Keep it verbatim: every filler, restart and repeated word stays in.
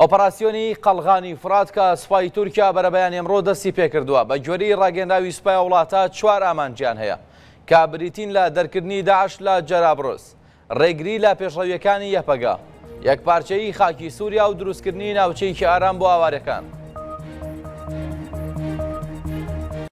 ئۆپەراسیۆنی قەڵغانی فرات کە سوپای تورکیا بەرەبەیان ئەمڕۆ دەستی پێکردووە بە گوێرەی ڕاگەنداوی سوپای وڵاتە چوار ئامانجیان هەیە کە بریتین لە دەرکردنی داعش لە جەرابڕس، ڕێگری لە پێشڕەویەکانی یەپەگا، یەکپارچەیی خاکی سووریا و دروستکردنی ناوچەیەکی ئارام بۆ ئاوارەکان.